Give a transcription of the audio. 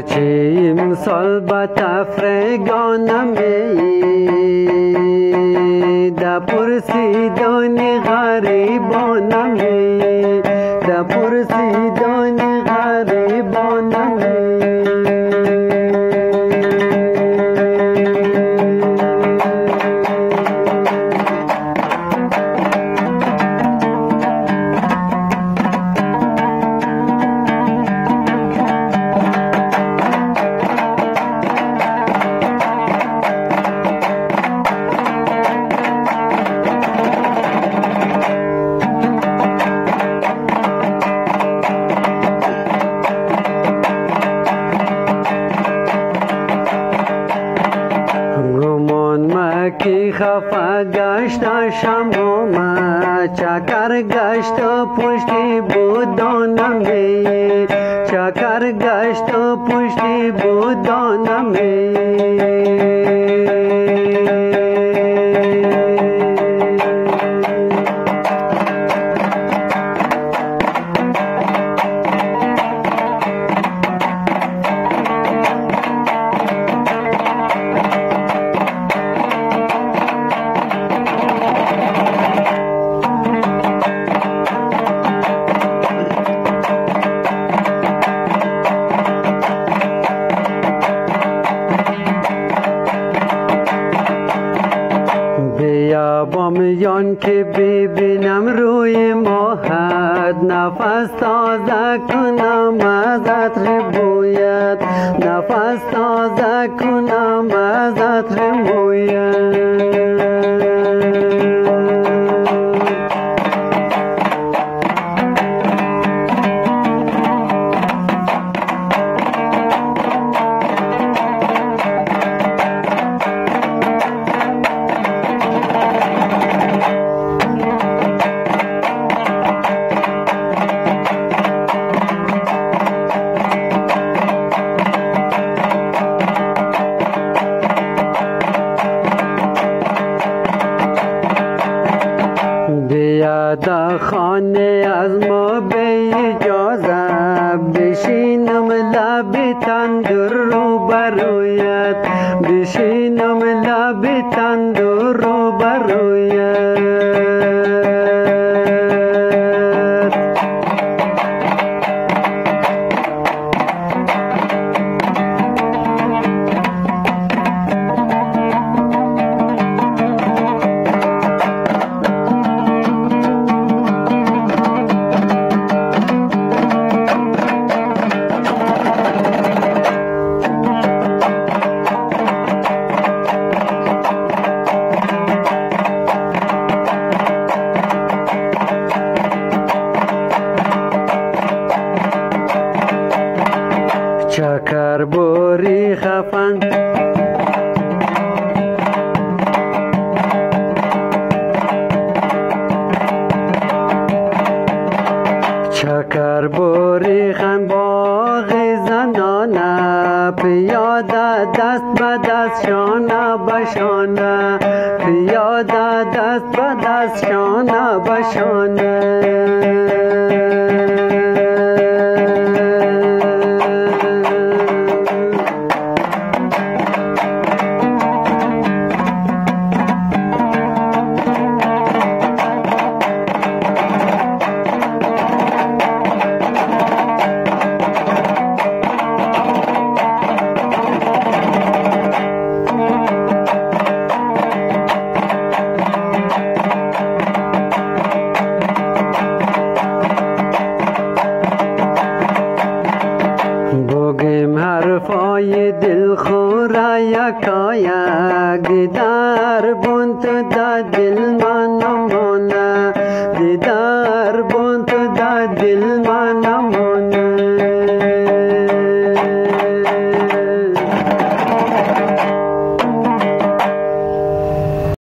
چه امسال به تفرگانم در پرسیدن غریبانم در پرسیدن غریبانم کی خفا گشت شما چکر گشت پشتی بودانم چکر گشت پشتی بودانم بامیان که ببینم روی ماهت نفس تازه کنم از عطر بویت نفس تازه کنم از عطر بویت بیاد خانه از ما به اجازه بشینم لب تندور رو برویت بشینم لب تندور رو برویت چکر بوری خفن چکر بوری خن باغ زنانه پیاده دست به دست شانه به شانه پیاده دست به دست شانه به شانه حرفای دل خورا یکایک در بون تو دا دل من نمانه در بون تو دا دل من نمانه